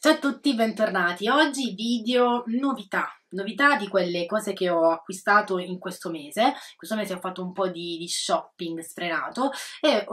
Ciao a tutti, bentornati. Oggi video novità di quelle cose che ho acquistato in questo mese. In questo mese ho fatto un po' di shopping sfrenato e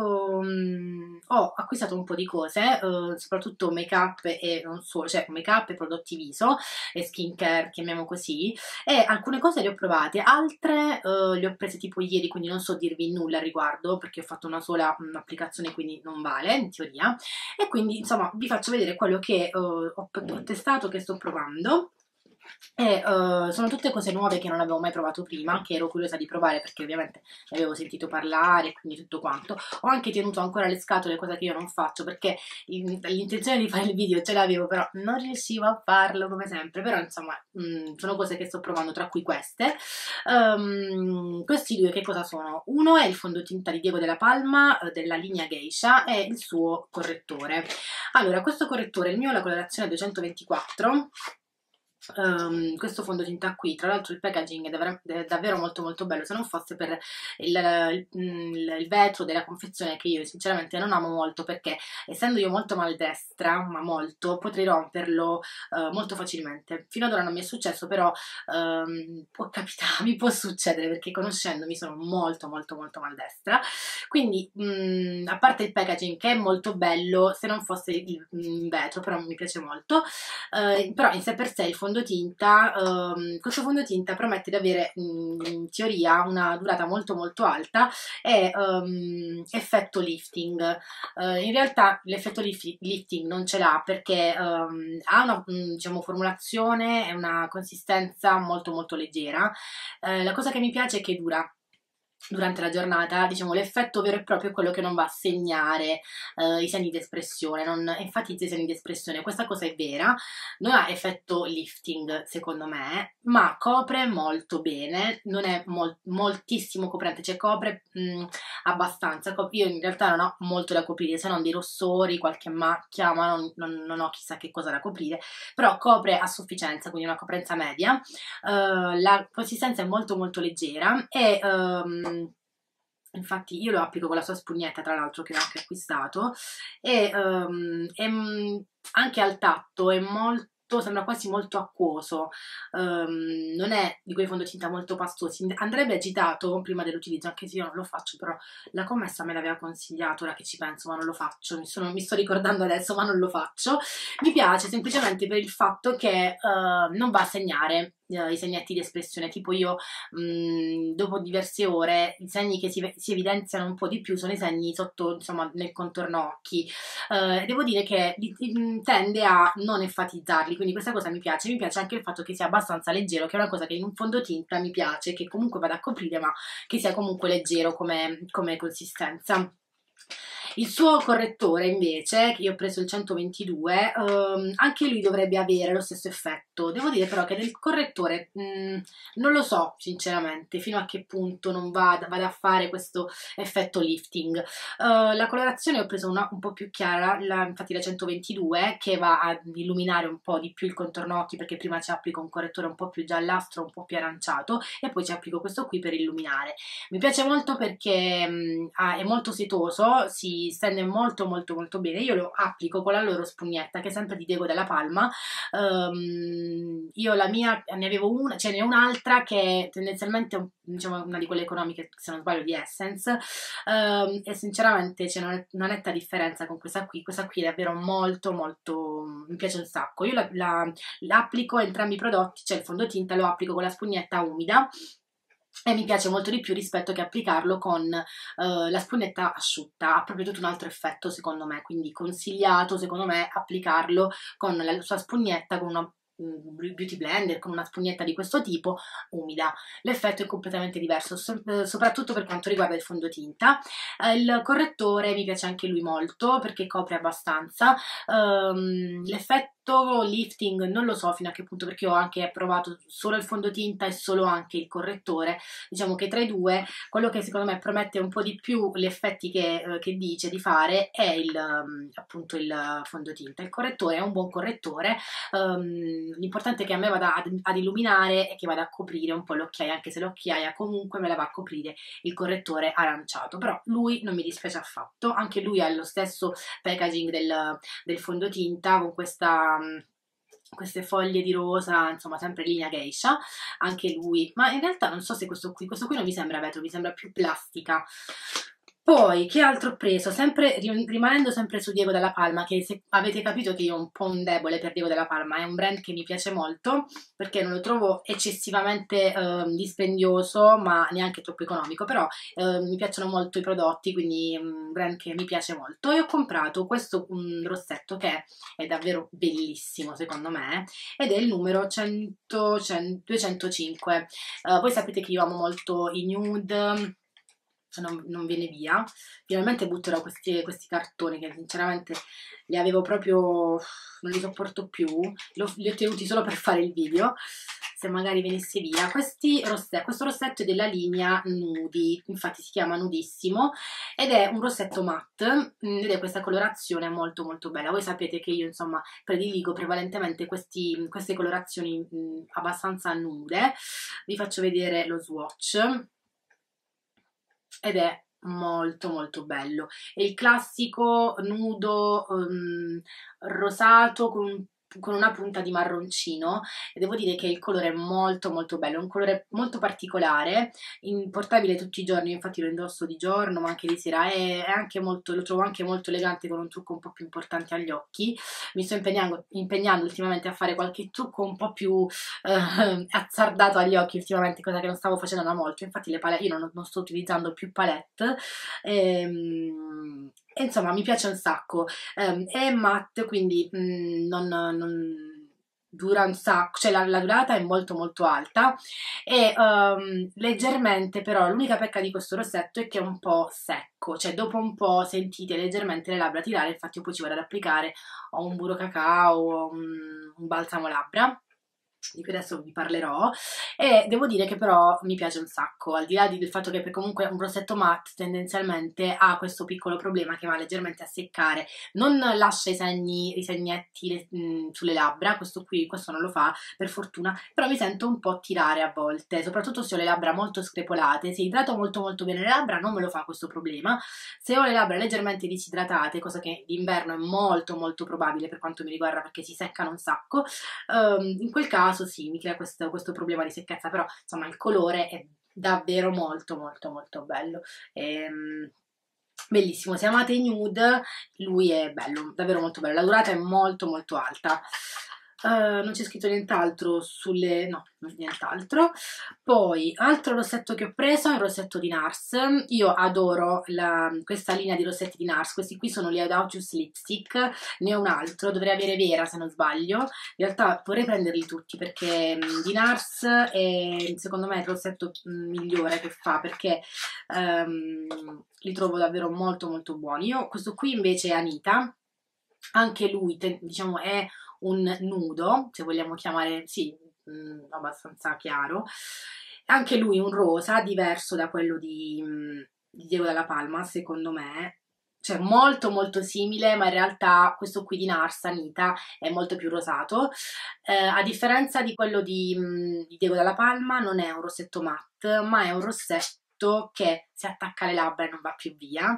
ho acquistato un po' di cose, soprattutto make up e non solo, cioè make up e prodotti viso e skincare, chiamiamo così, e alcune cose le ho provate, altre le ho prese tipo ieri, quindi non so dirvi nulla al riguardo perché ho fatto una sola applicazione, quindi non vale in teoria. E quindi insomma vi faccio vedere quello che ho testato, che sto provando. E sono tutte cose nuove che non avevo mai provato prima, che ero curiosa di provare perché ovviamente ne avevo sentito parlare e quindi tutto quanto. Ho anche tenuto ancora le scatole, cosa che io non faccio perché l'intenzione di fare il video ce l'avevo, però non riuscivo a farlo come sempre. Però insomma sono cose che sto provando, tra cui queste. Questi due che cosa sono? Uno è il fondotinta di Diego Della Palma della linea Geisha e il suo correttore. Allora, questo correttore, il mio è la colorazione 224. Questo fondotinta qui, tra l'altro il packaging è davvero molto molto bello, se non fosse per il vetro della confezione, che io sinceramente non amo molto perché essendo io molto maldestra, ma molto, potrei romperlo molto facilmente. Fino ad ora non mi è successo, però può capitare, mi può succedere perché conoscendomi sono molto molto molto maldestra. Quindi a parte il packaging che è molto bello, se non fosse il vetro, però mi piace molto, però in sé per sé il fondotinta, questo fondotinta promette di avere in teoria una durata molto molto alta e effetto lifting. In realtà l'effetto lifting non ce l'ha perché ha una diciamo, formulazione e una consistenza molto molto leggera. La cosa che mi piace è che dura durante la giornata, diciamo, l'effetto vero e proprio è quello che non va a segnare i segni di espressione, non enfatizza i segni di espressione. Questa cosa è vera, non ha effetto lifting secondo me, ma copre molto bene, non è moltissimo coprente, cioè copre abbastanza. Io in realtà non ho molto da coprire, se non dei rossori, qualche macchia, ma non ho chissà che cosa da coprire, però copre a sufficienza, quindi una coprenza media. La consistenza è molto molto leggera e infatti io lo applico con la sua spugnetta, tra l'altro, che ho anche acquistato, e anche al tatto è molto, sembra quasi molto acquoso, non è di quei fondotinta molto pastosi, andrebbe agitato prima dell'utilizzo, anche se io non lo faccio, però la commessa me l'aveva consigliato, ora che ci penso, ma non lo faccio, mi sto ricordando adesso, ma non lo faccio. Mi piace semplicemente per il fatto che non va a segnare i segnetti di espressione, tipo io dopo diverse ore i segni che si evidenziano un po' di più sono i segni sotto, insomma, nel contorno occhi. Devo dire che tende a non enfatizzarli, quindi questa cosa mi piace anche il fatto che sia abbastanza leggero, che è una cosa che in un fondotinta mi piace, che comunque vada a coprire ma che sia comunque leggero come consistenza. Il suo correttore invece, che io ho preso il 122, anche lui dovrebbe avere lo stesso effetto. Devo dire però che nel correttore non lo so sinceramente fino a che punto non vada a fare questo effetto lifting. La colorazione ho preso una un po' più chiara, infatti la 122, che va ad illuminare un po' di più il contorno occhi, perché prima ci applico un correttore un po' più giallastro, un po' più aranciato e poi ci applico questo qui per illuminare. Mi piace molto perché è molto setoso, si stende molto molto molto bene. Io lo applico con la loro spugnetta, che è sempre di Diego Della Palma. Io la mia ne avevo una, ce n'è un'altra che è tendenzialmente diciamo una di quelle economiche, se non sbaglio, di Essence, e sinceramente c'è una netta differenza con questa qui. Questa qui è davvero molto molto, mi piace un sacco. Io l'applico entrambi i prodotti, cioè il fondotinta lo applico con la spugnetta umida e mi piace molto di più rispetto che applicarlo con la spugnetta asciutta. Ha proprio tutto un altro effetto secondo me, quindi consigliato secondo me applicarlo con la sua spugnetta, con una beauty blender, con una spugnetta di questo tipo umida. L'effetto è completamente diverso, soprattutto per quanto riguarda il fondotinta. Il correttore mi piace anche lui molto perché copre abbastanza. L'effetto lifting non lo so fino a che punto, perché ho anche provato solo il fondotinta e solo anche il correttore. Diciamo che tra i due quello che secondo me promette un po' di più gli effetti che dice di fare è appunto il fondotinta. Il correttore è un buon correttore, l'importante è che a me vada ad illuminare e che vada a coprire un po' l'occhiaia, anche se l'occhiaia comunque me la va a coprire il correttore aranciato, però lui non mi dispiace affatto, anche lui ha lo stesso packaging del fondotinta, con questa queste foglie di rosa, insomma sempre linea geisha, anche lui, ma in realtà non so se questo qui non mi sembra vetro, mi sembra più plastica. Poi, che altro ho preso? Sempre, rimanendo sempre su Diego Dalla Palma, che se avete capito che io ho un po' un debole per Diego Dalla Palma, è un brand che mi piace molto, perché non lo trovo eccessivamente dispendioso, ma neanche troppo economico, però mi piacciono molto i prodotti, quindi è un brand che mi piace molto. E ho comprato questo rossetto che è davvero bellissimo, secondo me, ed è il numero 205. Voi sapete che io amo molto i nude, non viene via. Finalmente butterò questi cartoni che sinceramente li avevo proprio, non li sopporto più, li ho tenuti solo per fare il video, se magari venisse via. Questo rossetto è della linea Nudi, infatti si chiama Nudissimo, ed è un rossetto matte, ed è questa colorazione molto molto bella. Voi sapete che io insomma prediligo prevalentemente queste colorazioni abbastanza nude. Vi faccio vedere lo swatch ed è molto molto bello. È il classico nudo rosato con una punta di marroncino, e devo dire che il colore è molto molto bello, è un colore molto particolare, portabile tutti i giorni, infatti lo indosso di giorno ma anche di sera, è anche molto, lo trovo anche molto elegante, con un trucco un po' più importante agli occhi. Mi sto impegnando ultimamente a fare qualche trucco un po' più azzardato agli occhi ultimamente, cosa che non stavo facendo da molto. Infatti le palette, io non sto utilizzando più palette, e insomma mi piace un sacco. È matte, quindi non dura un sacco, cioè la durata è molto molto alta, e leggermente, però l'unica pecca di questo rossetto è che è un po' secco, cioè dopo un po' sentite leggermente le labbra tirare. Infatti io poi ci vado ad applicare o un burro cacao o un balsamo labbra, di cui adesso vi parlerò, e devo dire che però mi piace un sacco, al di là del fatto che comunque un rossetto matte tendenzialmente ha questo piccolo problema che va leggermente a seccare, non lascia i segnetti sulle labbra. Questo non lo fa per fortuna, però mi sento un po' tirare a volte, soprattutto se ho le labbra molto screpolate. Se idrato molto molto bene le labbra non me lo fa questo problema. Se ho le labbra leggermente disidratate, cosa che d'inverno è molto molto probabile per quanto mi riguarda, perché si seccano un sacco, in quel caso sì, mi crea questo problema di secchezza, però insomma il colore è davvero molto molto molto bello. Bellissimo. Se amate i nude, lui è bello, davvero molto bello. La durata è molto molto alta. Non c'è scritto nient'altro no, nient'altro. Poi, altro rossetto che ho preso è un rossetto di NARS. Io adoro questa linea di rossetti di NARS. Questi qui sono gli Audacious Lipstick. Ne ho un altro, dovrei avere Vera se non sbaglio. In realtà vorrei prenderli tutti, perché di NARS è secondo me il rossetto migliore che fa, perché li trovo davvero molto molto buoni. Io questo qui invece è Anita, anche lui diciamo è un nudo, se vogliamo chiamare, sì, abbastanza chiaro, anche lui un rosa diverso da quello di Diego Dalla Palma, secondo me, cioè molto molto simile, ma in realtà questo qui di NARS Anita è molto più rosato. A differenza di quello di Diego Dalla Palma, non è un rossetto matte, ma è un rossetto che si attacca alle labbra e non va più via.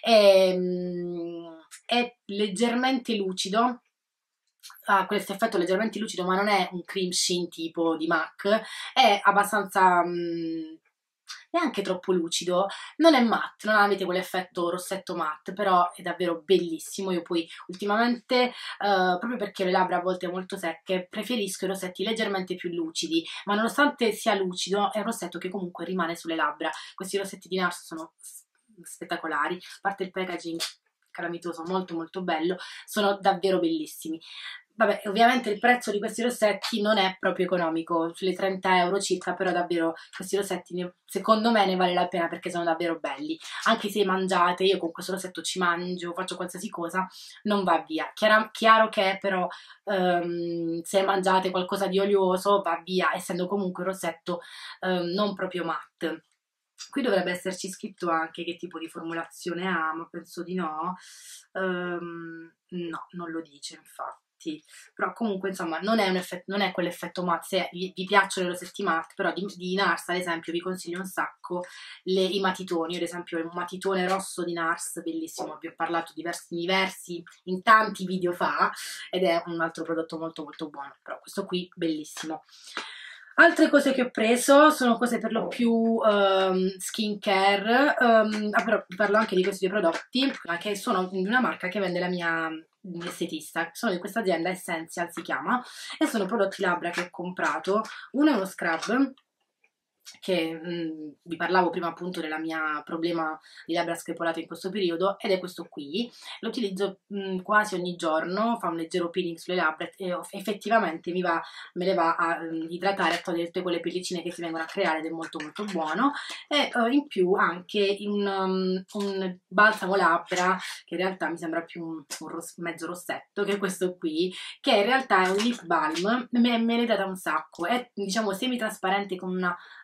È leggermente lucido, ha questo effetto leggermente lucido, ma non è un cream sheen tipo di MAC, è abbastanza neanche troppo lucido, non è matte, non avete quell'effetto rossetto matte, però è davvero bellissimo. Io poi ultimamente, proprio perché ho le labbra a volte molto secche, preferisco i rossetti leggermente più lucidi, ma nonostante sia lucido è un rossetto che comunque rimane sulle labbra. Questi rossetti di NARS sono spettacolari, a parte il packaging calamitoso molto molto bello, sono davvero bellissimi. Vabbè, ovviamente il prezzo di questi rossetti non è proprio economico, sulle 30 euro circa, però davvero questi rossetti secondo me ne vale la pena, perché sono davvero belli. Anche se mangiate, io con questo rossetto ci mangio, faccio qualsiasi cosa, non va via. Chiaro che però se mangiate qualcosa di olioso va via, essendo comunque un rossetto non proprio matte. Qui dovrebbe esserci scritto anche che tipo di formulazione ha, ma penso di no. No, non lo dice infatti. effetti, però comunque insomma non è, non è quell'effetto matte. Se vi piacciono i rossetti matte, però di NARS ad esempio vi consiglio un sacco i matitoni. Io ad esempio ho un matitone rosso di NARS bellissimo, vi ho parlato diversi in tanti video fa, ed è un altro prodotto molto molto buono, però questo qui bellissimo. Altre cose che ho preso sono cose per lo più skincare, però parlo anche di questi due prodotti che sono di una marca che vende la mia estetista, sono di questa azienda, Essential si chiama, e sono prodotti labbra che ho comprato. Uno è uno scrub che vi parlavo prima appunto della mia problema di labbra screpolate in questo periodo, ed è questo qui. Lo utilizzo quasi ogni giorno, fa un leggero peeling sulle labbra e effettivamente me le va a idratare, a togliere tutte quelle pellicine che si vengono a creare, ed è molto molto buono. E in più anche un balsamo labbra che in realtà mi sembra più un mezzo rossetto, che è questo qui, che in realtà è un lip balm, me ne dà un sacco, è diciamo semi-trasparente con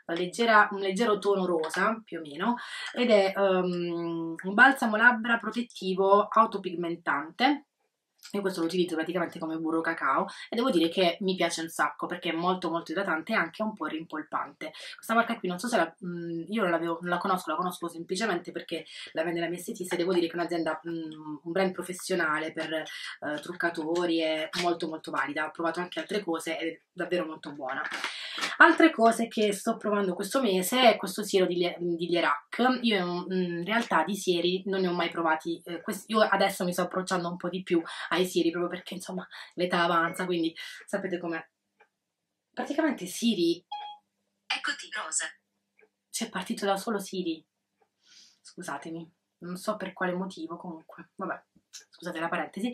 un leggero tono rosa più o meno, ed è un balsamo labbra protettivo autopigmentante. Io questo lo utilizzo praticamente come burro cacao e devo dire che mi piace un sacco perché è molto molto idratante e anche un po' rimpolpante. Questa marca qui non so se io non la conosco semplicemente perché la vende la mia estetista, e devo dire che è un'azienda, un brand professionale per truccatori, è molto molto valida. Ho provato anche altre cose ed è davvero molto buona. Altre cose che sto provando questo mese è questo siero di Lierac. Io in realtà di sieri non ne ho mai provati, io adesso mi sto approcciando un po' di più ai sieri proprio perché insomma l'età avanza, quindi sapete com'è. Praticamente Siri, eccoti Rosa, c'è partito da solo Siri, scusatemi, non so per quale motivo, comunque vabbè, scusate la parentesi.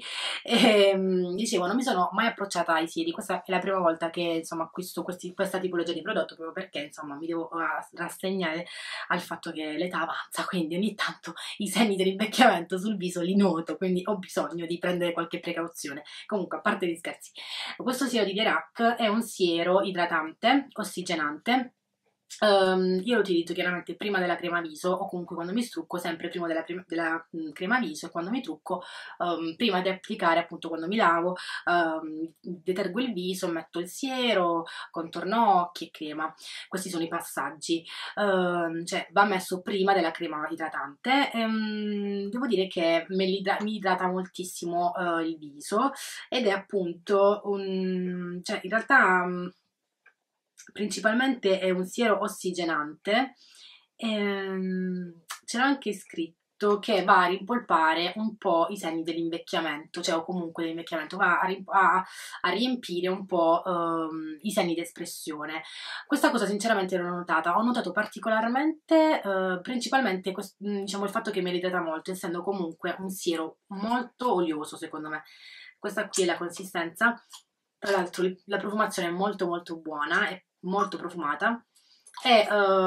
Dicevo, non mi sono mai approcciata ai sieri, questa è la prima volta che insomma acquisto questa tipologia di prodotto, proprio perché insomma mi devo rassegnare al fatto che l'età avanza, quindi ogni tanto i segni dell'invecchiamento sul viso li noto, quindi ho bisogno di prendere qualche precauzione. Comunque, a parte gli scherzi, questo siero di Lierac è un siero idratante, ossigenante. Io lo utilizzo chiaramente prima della crema viso, o comunque quando mi strucco, sempre prima della crema viso, e quando mi trucco, prima di applicare, appunto quando mi lavo, detergo il viso, metto il siero, contorno occhi e crema. Questi sono i passaggi, cioè va messo prima della crema idratante. Devo dire che mi idrata moltissimo il viso, ed è appunto cioè in realtà principalmente è un siero ossigenante. C'era anche scritto che va a rimpolpare un po' i segni dell'invecchiamento, cioè o comunque dell'invecchiamento, va a riempire un po' i segni di espressione. Questa cosa sinceramente non l'ho notata, ho notato particolarmente, principalmente diciamo il fatto che mi idrata molto, essendo comunque un siero molto olioso secondo me. Questa qui è la consistenza. Tra l'altro la profumazione è molto molto buona, è molto profumata e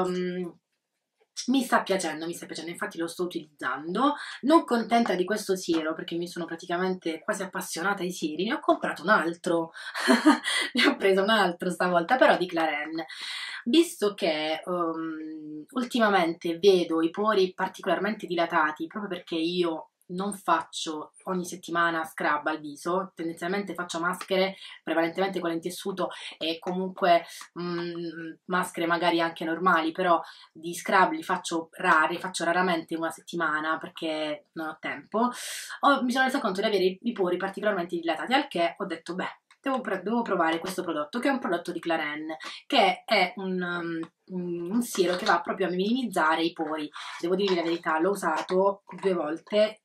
mi sta piacendo, infatti lo sto utilizzando. Non contenta di questo siero perché mi sono praticamente quasi appassionata ai sieri, ne ho comprato un altro, ne ho preso un altro stavolta, però di Clarins. Visto che ultimamente vedo i pori particolarmente dilatati, proprio perché io non faccio ogni settimana scrub al viso, tendenzialmente faccio maschere prevalentemente con il tessuto e comunque maschere magari anche normali, però di scrub li faccio raramente una settimana perché non ho tempo. Mi sono resa conto di avere i pori particolarmente dilatati, al che ho detto beh, devo provare questo prodotto, che è un prodotto di Clarins, che è un siero che va proprio a minimizzare i pori. Devo dirvi la verità, l'ho usato 2 volte,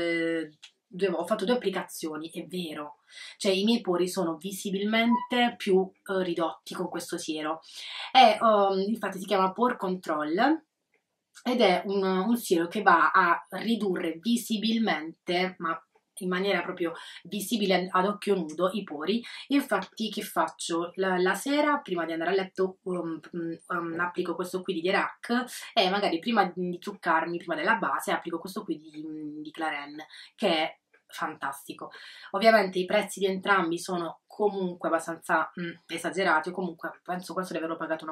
ho fatto 2 applicazioni, è vero, cioè i miei pori sono visibilmente più ridotti con questo siero. Infatti si chiama Pore Control ed è un siero che va a ridurre visibilmente, ma in maniera proprio visibile ad occhio nudo, i pori. Infatti che faccio? La sera prima di andare a letto applico questo qui di Lierac, e magari prima di truccarmi, prima della base, applico questo qui di Clarins, che è fantastico. Ovviamente i prezzi di entrambi sono comunque abbastanza esagerati, o comunque penso questo di averlo pagato una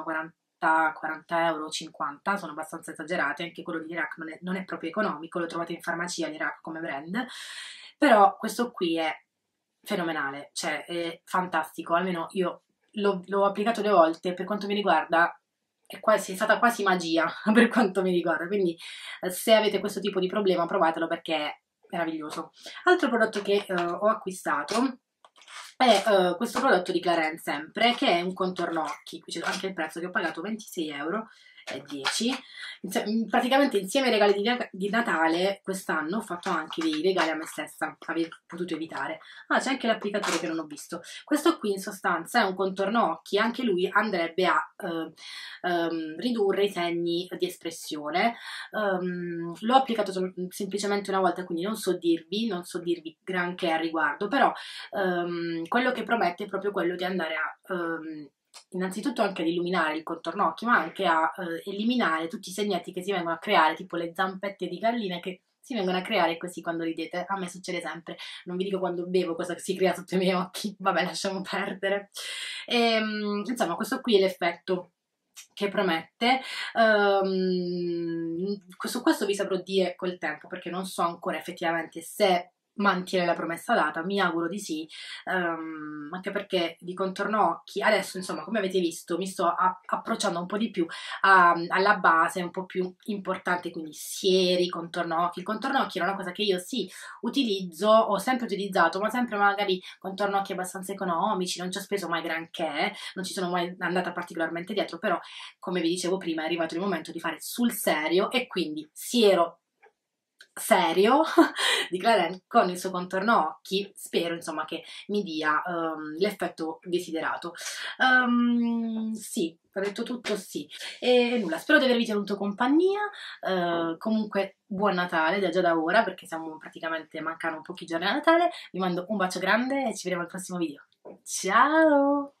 40 euro, 50, sono abbastanza esagerati. Anche quello di Lierac non è proprio economico, lo trovate in farmacia Lierac come brand, però questo qui è fenomenale, cioè è fantastico, almeno io l'ho applicato 2 volte, per quanto mi riguarda è stata quasi magia per quanto mi riguarda, quindi se avete questo tipo di problema provatelo perché è meraviglioso. Altro prodotto che ho acquistato è questo prodotto di Clarins sempre, che è un contorno occhi, qui c'è anche il prezzo che ho pagato 26,10 €. Praticamente insieme ai regali di Natale quest'anno ho fatto anche dei regali a me stessa, aver potuto evitare. Ah, c'è anche l'applicatore che non ho visto. Questo qui in sostanza è un contorno occhi, anche lui andrebbe a ridurre i segni di espressione. L'ho applicato semplicemente una volta, quindi non so dirvi granché a riguardo, però quello che promette è proprio quello di andare a innanzitutto anche ad illuminare il contorno occhi, ma anche a eliminare tutti i segnetti che si vengono a creare, tipo le zampette di gallina che si vengono a creare così quando ridete. A me succede sempre, non vi dico quando bevo cosa si crea sotto i miei occhi, vabbè, lasciamo perdere. Insomma, questo qui è l'effetto che promette. Su questo vi saprò dire col tempo, perché non so ancora effettivamente se mantiene la promessa data, mi auguro di sì, anche perché di contorno occhi adesso, insomma, come avete visto, mi sto approcciando un po' di più alla base un po' più importante, quindi sieri, contorno occhi. Il contorno occhi era una cosa che io sì utilizzo, ho sempre utilizzato, ma sempre magari contorno occhi abbastanza economici, non ci ho speso mai granché, non ci sono mai andata particolarmente dietro, però come vi dicevo prima è arrivato il momento di fare sul serio, e quindi siero serio di Clarins con il suo contorno occhi, spero insomma che mi dia l'effetto desiderato. Sì, ho detto tutto, sì. E nulla, spero di avervi tenuto compagnia. Comunque buon Natale già da ora, perché siamo praticamente, mancano pochi giorni a Natale. Vi mando un bacio grande e ci vediamo al prossimo video. Ciao!